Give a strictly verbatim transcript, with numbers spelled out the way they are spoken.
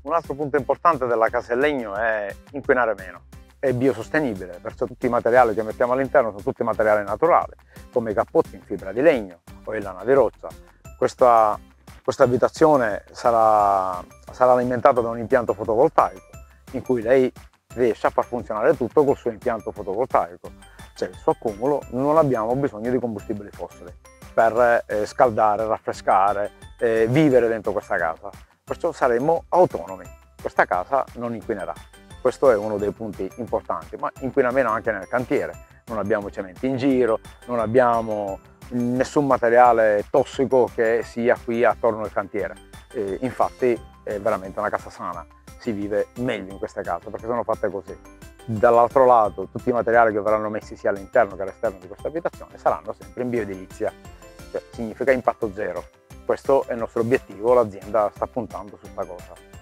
Un altro punto importante della casa in legno è inquinare meno. È biosostenibile, perciò tutti i materiali che mettiamo all'interno sono tutti materiali naturali, come i cappotti in fibra di legno o in lana di roccia. Questa, questa abitazione sarà, sarà alimentata da un impianto fotovoltaico in cui lei riesce a far funzionare tutto col suo impianto fotovoltaico. C'è il suo accumulo, non abbiamo bisogno di combustibili fossili per eh, scaldare, raffrescare, eh, vivere dentro questa casa. Perciò saremo autonomi, questa casa non inquinerà. Questo è uno dei punti importanti, ma inquina meno anche nel cantiere. Non abbiamo cementi in giro, non abbiamo nessun materiale tossico che sia qui attorno al cantiere. E infatti è veramente una casa sana, si vive meglio in queste case perché sono fatte così. Dall'altro lato tutti i materiali che verranno messi sia all'interno che all'esterno di questa abitazione saranno sempre in bioedilizia, cioè significa impatto zero. Questo è il nostro obiettivo, l'azienda sta puntando su questa cosa.